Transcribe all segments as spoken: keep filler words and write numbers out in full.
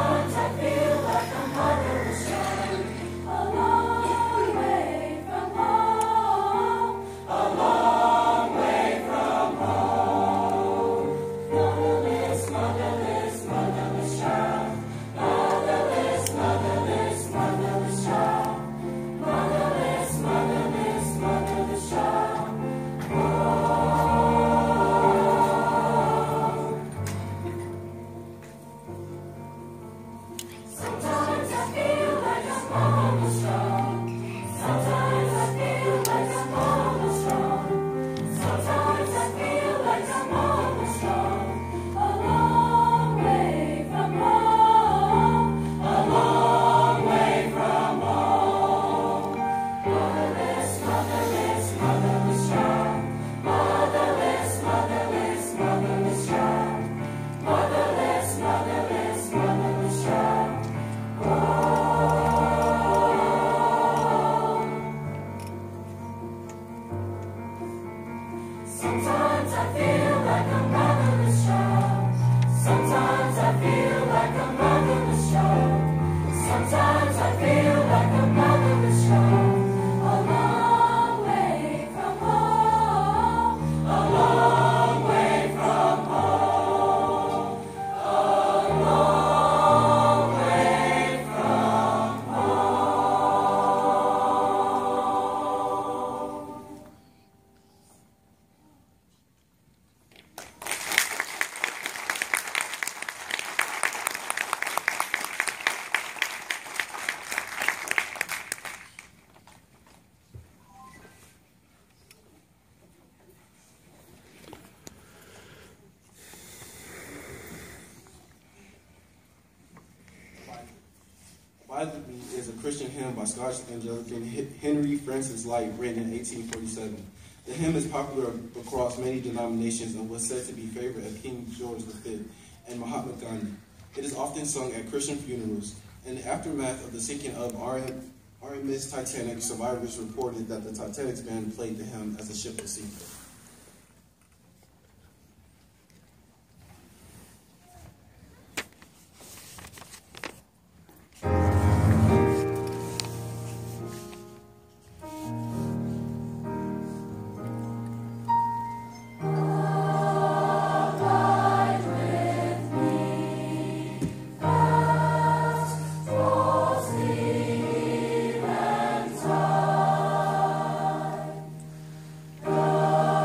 Bible is a Christian hymn by Scottish Anglican Henry Francis Lyte, written in eighteen forty-seven. The hymn is popular across many denominations and was said to be a favorite of King George the Fifth and Mahatma Gandhi. It is often sung at Christian funerals. In the aftermath of the sinking of R M S Titanic, survivors reported that the Titanic's band played the hymn as the ship was sinking. God.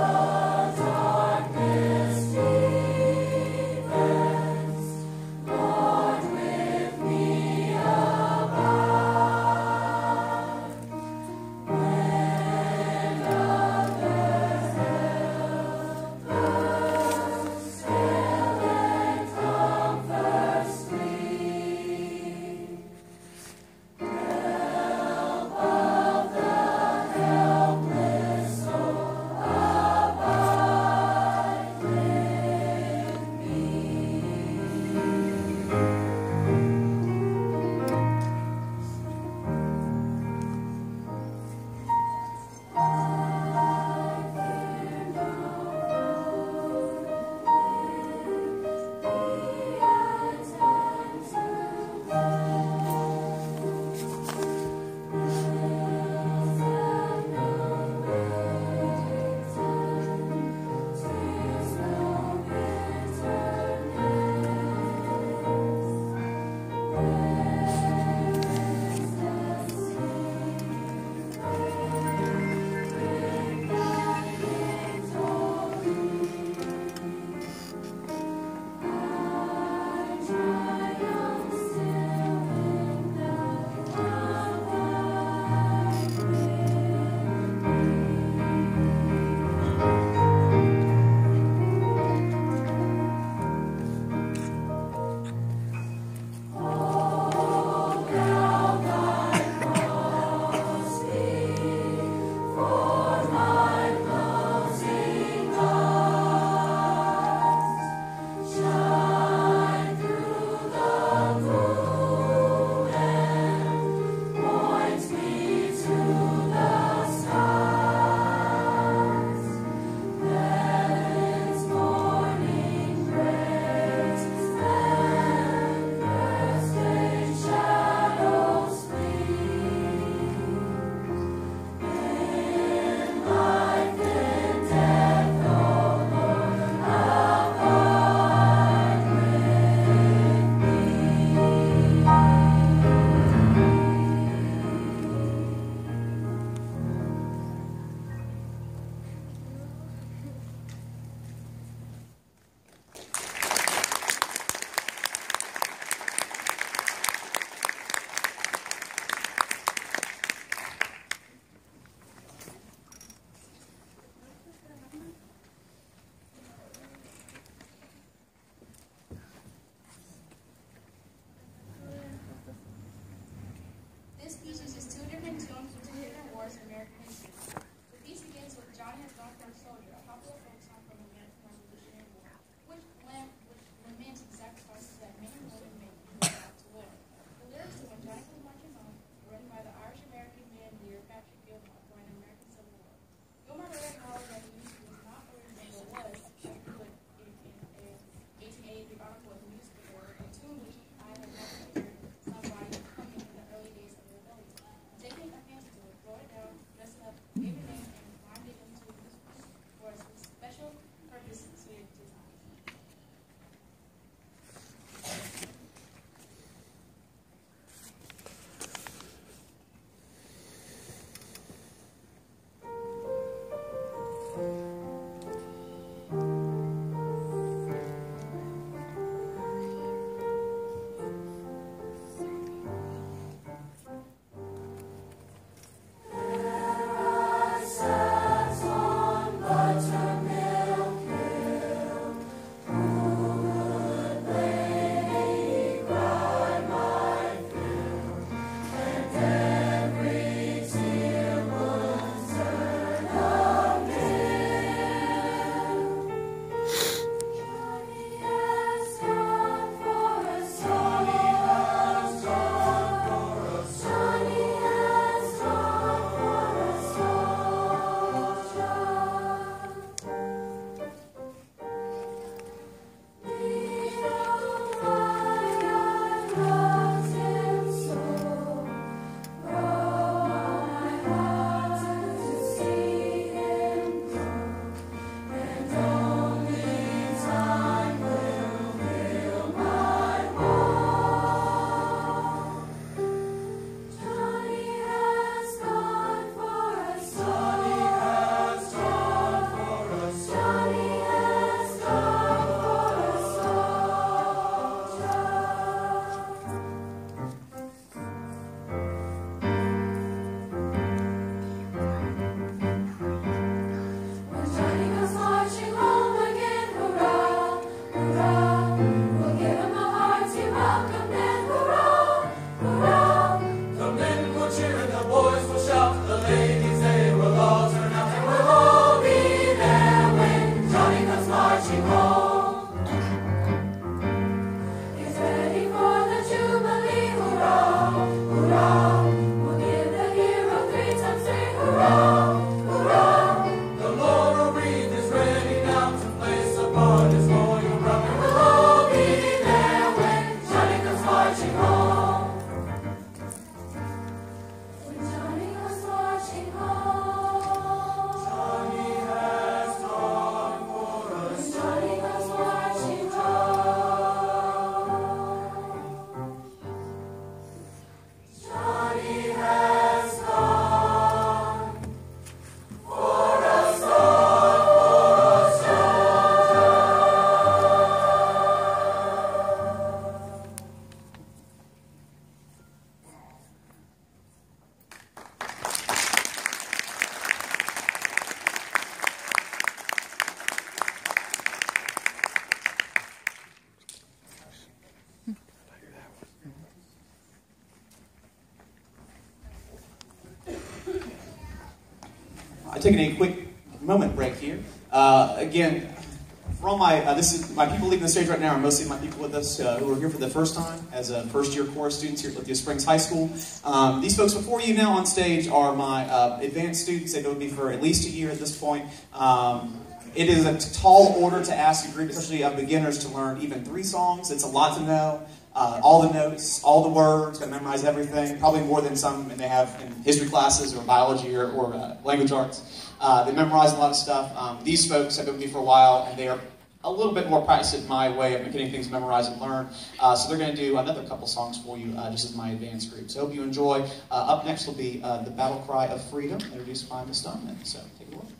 I'm taking a quick moment break here. Uh, again, for all my, uh, this is, my people leaving the stage right now are mostly my people with us uh, who are here for the first time as a first-year chorus students here at Lithia Springs High School. Um, these folks before you now on stage are my uh, advanced students. They've known me for at least a year at this point. Um, it is a tall order to ask a group, especially of beginners, to learn even three songs. It's a lot to know. Uh, all the notes, all the words, got to memorize everything, probably more than some they have in history classes or biology or, or uh, language arts. Uh, they memorize a lot of stuff. Um, these folks have been with me for a while, and they are a little bit more practiced at my way of getting things memorized and learned. Uh, so they're going to do another couple songs for you, uh, just as my advanced group. So I hope you enjoy. Uh, up next will be uh, The Battle Cry of Freedom, introduced by Miz Stoneman. So take a look.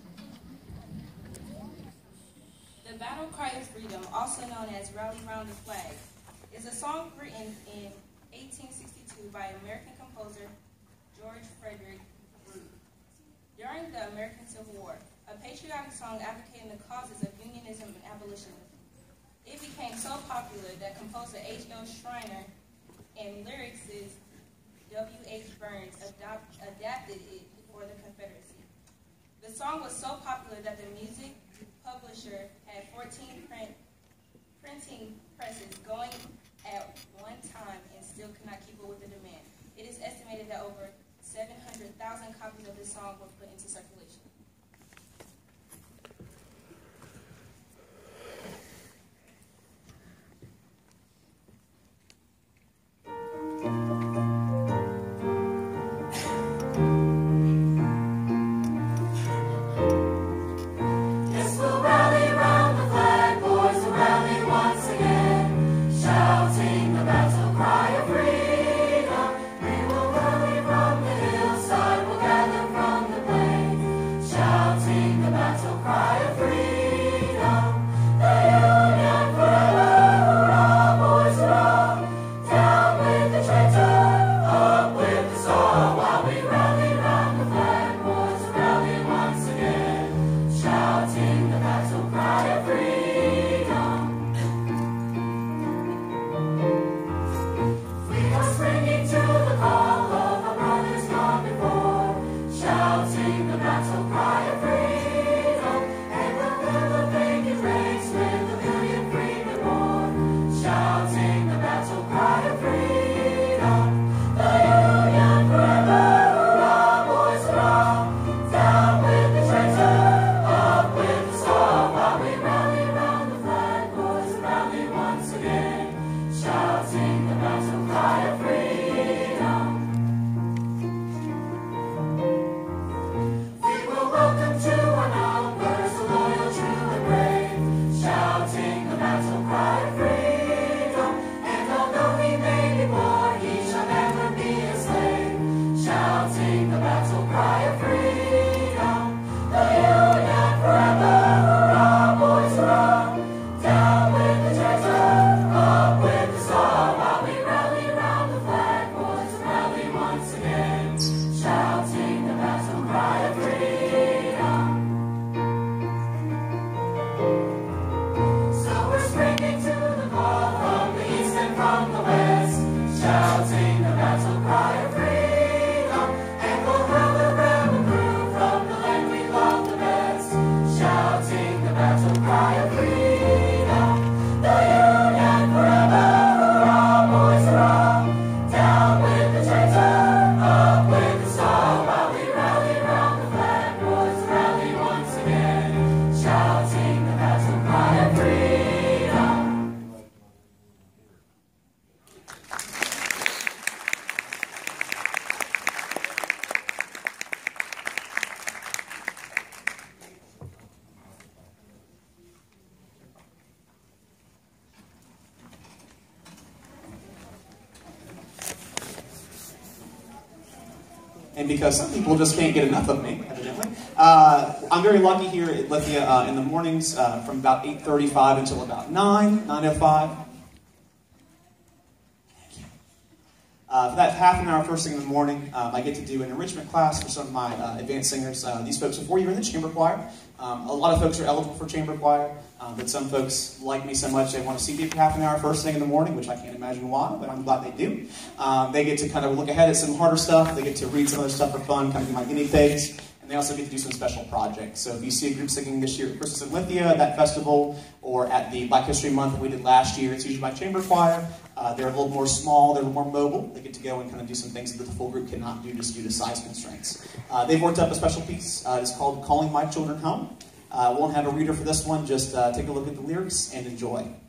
The Battle Cry of Freedom, also known as Rally Round the Flag, is a song written in eighteen sixty-two by American composer George Frederick Root. During the American Civil War, a patriotic song advocating the causes of unionism and abolitionism. It became so popular that composer H L Schreiner and lyricist W H Burns adopt, adapted it for the Confederacy. The song was so popular that the music publisher had fourteen print, printing presses going at one time and still could not keep up with the demand. It is estimated that over seven hundred thousand copies of this song were put into circulation. And because some people just can't get enough of me, evidently, uh, I'm very lucky here at Lithia uh, in the mornings uh, from about eight thirty-five until about nine, nine oh five. Uh, for that half an hour first thing in the morning, um, I get to do an enrichment class for some of my uh, advanced singers. Uh, these folks, before you're in the chamber choir, um, a lot of folks are eligible for chamber choir, um, but some folks like me so much they want to see me for half an hour first thing in the morning, which I can't imagine why, but I'm glad they do. Um, they get to kind of look ahead at some harder stuff. They get to read some other stuff for fun, kind of be my guinea pigs. And And they also get to do some special projects. So if you see a group singing this year at Christmas in Lithia, that festival, or at the Black History Month that we did last year, it's usually by chamber choir. Uh, they're a little more small, they're a little more mobile. They get to go and kind of do some things that the full group cannot do just due to size constraints. Uh, they've worked up a special piece. Uh, it's called Calling My Children Home. I uh, won't have a reader for this one, just uh, take a look at the lyrics and enjoy.